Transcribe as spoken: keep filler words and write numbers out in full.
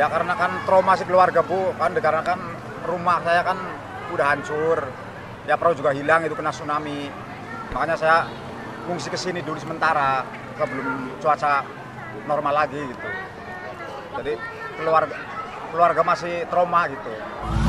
Ya karena kan trauma sih keluarga Bu, kan karena kan rumah saya kan udah hancur. Ya perahu juga hilang itu kena tsunami. Makanya saya ngungsi ke sini dulu sementara sebelum cuaca normal lagi gitu. Jadi keluarga keluarga masih trauma gitu.